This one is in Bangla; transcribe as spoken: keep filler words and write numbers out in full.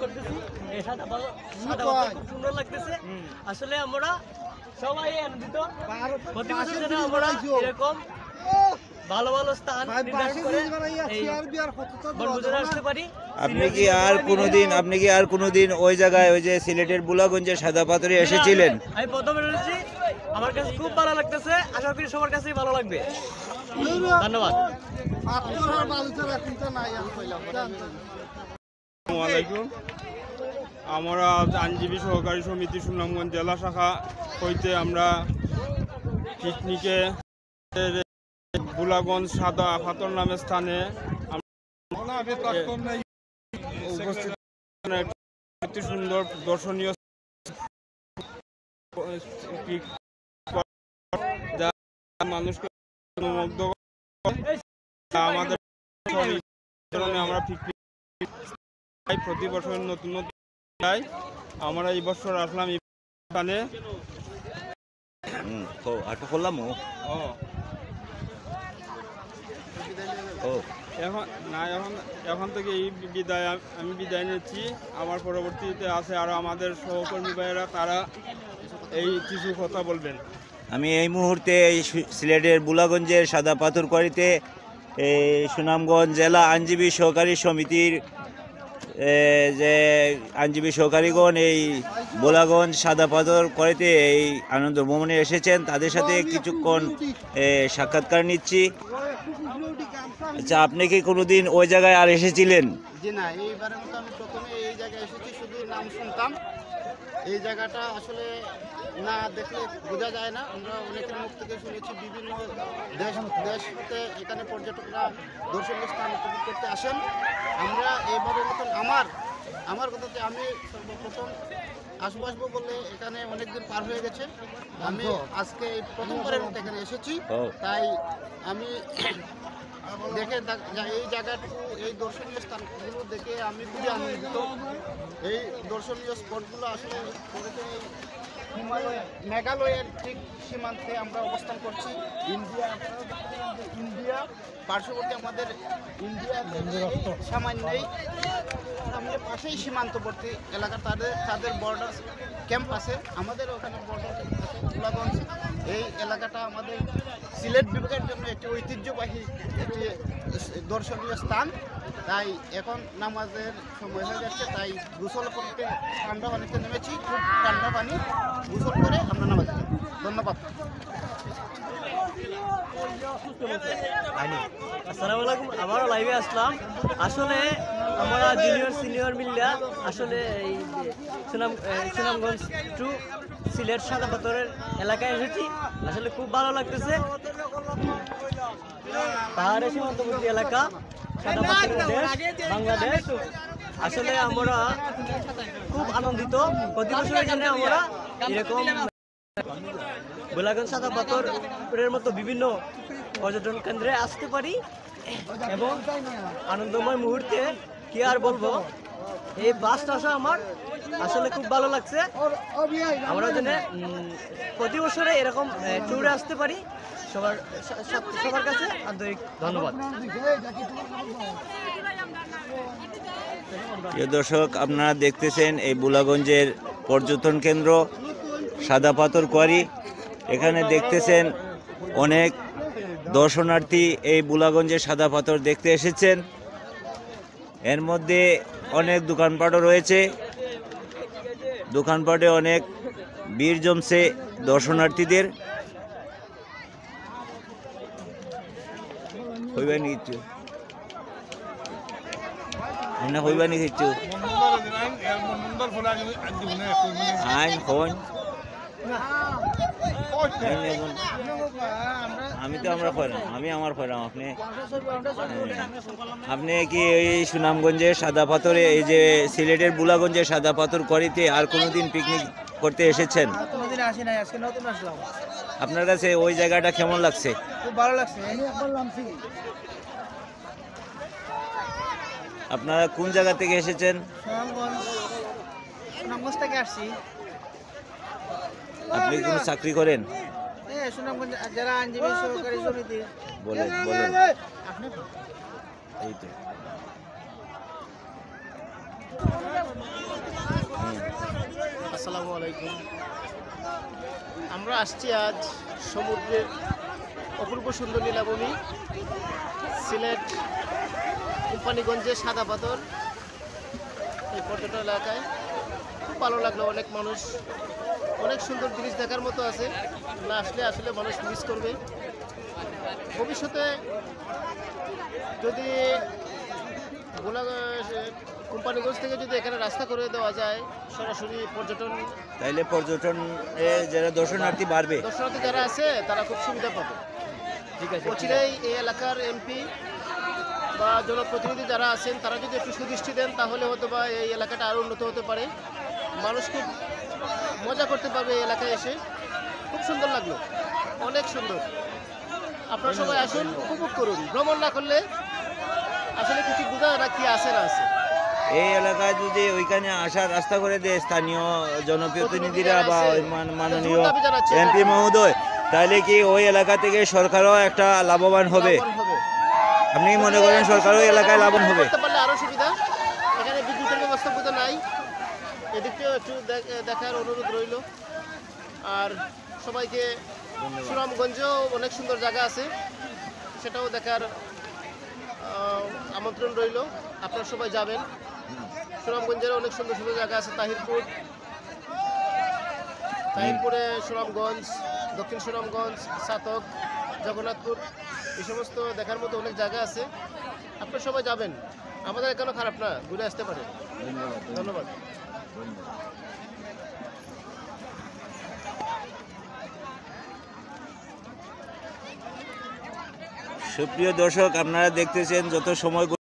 করতেছি। এই সাদা সাদা পাথর খুব সুন্দর লাগতেছে। আসলে আমরা সবাই আনন্দিত। প্রতি বছর যেন আমরা এরকম ভালো ভালো স্থান নির্ধারণ করে এই বনভোজনে আসতে পারি। আপনি কি আর কোনোদিন আপনি কি আর কোনোদিন ওই জায়গায় ওই যে সিলেটের বুলাগঞ্জের সাদা পাথরে এসেছিলেন? আমি প্রথমে এসেছি, আমার কাছে খুব ভালো লাগতেছে। আশা করি সবার কাছেই ভালো লাগবে। ধন্যবাদ। আমরা আইনজীবী সহকারী সমিতি সুনামগঞ্জ জেলা শাখা হইতে আমরা পিকনিকে বুলাগঞ্জ সাদা পাথর নামের স্থানে উপস্থিত একটি সুন্দর দর্শনীয় যা মানুষকে মুগ্ধ করে। আমাদের আমরা পিকনিক প্রতি বছর নতুন নতুন যাই। আমরা এই বছর আসলাম এখানে। এখন না এখন এখন থেকে এই বিদায় আমি বিদায় নিচ্ছি। আমার পরবর্তীতে আছে আরও আমাদের সহকর্মী ভাইয়েরা, তারা এই কিছু কথা বলবেন। আমি এই মুহূর্তে এই সিলেটের বুলাগঞ্জের সাদা পাথর কোয়ারিতে এই সুনামগঞ্জ জেলা আইনজীবী সহকারী সমিতির যে আইনজীবী সহকারীগণ এই বুলাগঞ্জ সাদা পাথর কোয়ারিতে এই আনন্দ ভ্রমণে এসেছেন, তাদের সাথে কিছুক্ষণ সাক্ষাৎকার নিচ্ছি। আচ্ছা, আপনি কি কোনোদিন ওই জায়গায় আর এসেছিলেন? জি না, এইবারের মতো আমি প্রথমে এই জায়গায় এসেছি, শুধু নাম শুনতাম। এই জায়গাটা আসলে না দেখলে বোঝা যায় না। আমরা অনেকের মুখ থেকে শুনেছি বিভিন্ন দেশ দেশ হতে এখানে পর্যটকরা দর্শনীয় স্থান উপভোগ করতে আসেন। আমরা এবারের মতন আমার আমার কথাতে আমি সর্বপ্রথম আসবো আসবো বলে এখানে অনেকদিন পার হয়ে গেছে। আমি আজকে এই প্রথমবারের মতো এখানে এসেছি, তাই আমি দেখে এই জায়গাটুকু এই দর্শনীয় স্থানগুলো দেখে আমি খুবই আনন্দিত। এই দর্শনীয় স্পটগুলো আসলে হিমালয় মেঘালয়ের ঠিক সীমান্তে আমরা অবস্থান করছি। ইন্ডিয়া ইন্ডিয়া পার্শ্ববর্তী আমাদের ইন্ডিয়ার সামান্যই আমাদের পাশেই সীমান্তবর্তী এলাকা, তাদের তাদের বর্ডার ক্যাম্প আছে, আমাদের ওখানে বর্ডার ক্যাম্প আছে বুলাগঞ্জ। এই এলাকাটা আমাদের সিলেট বিভাগের জন্য একটি ঐতিহ্যবাহী একটি দর্শনীয় স্থান। তাই এখন নামাজের সময় হয়ে যাচ্ছে, তাই গোসল করতে ঠান্ডা পানিতে নেমেছি। খুব ঠান্ডা পানি, গোসল করে আমরা নামাজ যাব। ধন্যবাদ। আসসালামু আলাইকুম, আবারও লাইভে আসলাম। আসলে আমরা জুনিয়র সিনিয়র মিল্লা আসলে এই সুনাম সুনামগঞ্জ টু সিলেট সাদা পাথরের এলাকায় এসেছি। আসলে খুব ভালো লাগতেছে। পাহাড়ের সীমান্তবর্তী এলাকা, সাদা পাথরের দেশ বাংলাদেশ। আসলে আমরা খুব আনন্দিত। প্রতি বছরের জন্য আমরা এরকম বুলাগঞ্জ সাদা পাথরের মতো বিভিন্ন পর্যটন কেন্দ্রে আসতে পারি এবং আনন্দময় মুহূর্তে কি আর বলবো, এই বাসটা আসা আমার আসলে খুব ভালো লাগছে। আমরা যেন প্রতি বছরে এরকম ট্যুরে আসতে পারি। সবার সবার কাছে আন্তরিক ধন্যবাদ। প্রিয় দর্শক, আপনারা দেখতেছেন এই বুলাগঞ্জের পর্যটন কেন্দ্র সাদা পাথর কোয়ারি। এখানে দেখতেছেন অনেক দর্শনার্থী এই বুলাগঞ্জের সাদা পাথর দেখতে এসেছেন। এর মধ্যে অনেক দোকানপাটও রয়েছে। দোকানপাটে অনেক ভিড় জমছে দর্শনার্থীদের। হইবানি কিছু না হইবানি কিছু আইন ফোন আমি তো আমরা ফেরাম আমি আমার ফেরাম আপনি আপনি কি এই সুনামগঞ্জের সাদা পাথরে এই যে সিলেটের বুলাগঞ্জের সাদা পাথর কোয়ারিতে আর কোনোদিন পিকনিক করতে এসেছেন? কোনোদিন আসি নাই, আজকে নতুন আসলাম। আপনার কাছে ওই জায়গাটা কেমন লাগছে? খুব ভালো লাগছে। আপনারা কোন জায়গা থেকে এসেছেন? সুনামগঞ্জ সুনামগঞ্জ থেকে আসছি। আপনি কোনো চাকরি করেন? হ্যাঁ, সুনামগঞ্জ জেলা আইনজীবী সহকারী সমিতি। বলেন বলেন। এই তো আসসালামু আলাইকুম। আমরা আসছি আজ সমুদ্রের অপূর্ব সুন্দর নীলাভূমি সিলেট কোম্পানিগঞ্জের সাদা পাথর এই পর্যটন এলাকায়। খুব ভালো লাগলো, অনেক মানুষ, অনেক সুন্দর জিনিস দেখার মতো আছে। না আসলে আসলে মানুষ মিস করবে। ভবিষ্যতে যদি গোলা কোম্পানিগঞ্জ থেকে যদি এখানে রাস্তা করে দেওয়া যায় সরাসরি পর্যটন, তাইলে পর্যটন যারা দর্শনার্থী বাড়বে, দর্শনার্থী যারা আছে তারা খুব সুবিধা পাবে। ঠিক আছে, অচিরেই এই এলাকার এমপি বা জনপ্রতিনিধি যারা আছেন তারা যদি একটু সুদৃষ্টি দেন তাহলে হয়তো বা এই এলাকাটা আরও উন্নত হতে পারে। মানুষ খুব মজা করতে পারবে এই এলাকায় এসে। খুব সুন্দর লাগলো, অনেক সুন্দর। আপনারা সবাই আসুন, উপভোগ করুন। ভ্রমণ না করলে আসলে কিছু বোঝা না কি আছে না আছে। এই এলাকায় যদি ওইখানে আসার রাস্তা করে দেয় স্থানীয় জনপ্রতিনিধিরা বা ওই মান- মাননীয় এমপি মহোদয়, তাহলে কি ওই এলাকা থেকে সরকারও একটা লাভবান হবে? লাভবান হবে। আপনি কি মনে করেন সরকারও ওই এলাকায় লাভবান হবে? করতে পারলে আরো সুবিধা। এখানে বিদ্যুতের ব্যবস্থা বোধহয় নাই, এদিকটাও একটু দেখ- দেখার অনুরোধ রইল। আর সবাইকে সুনামগঞ্জেও অনেক সুন্দর জায়গা আছে, সেটাও দেখার আহ, আমন্ত্রণ রইল। আপনারা সবাই যাবেন। সুনামগঞ্জের অনেক সুন্দর সুন্দর জায়গা আছে। তাহিরপুর, তাহিরপুরে সুনামগঞ্জ, দক্ষিণ সুনামগঞ্জ, সাতক, জগন্নাথপুর, এই সমস্ত দেখার মতো অনেক জায়গা আছে। আপনারা সবাই যাবেন। আমাদের এখানেও খারাপ না, ঘুরে আসতে পারেন। ধন্যবাদ। সুপ্রিয় দর্শক, আপনারা দেখতেছেন যত সময়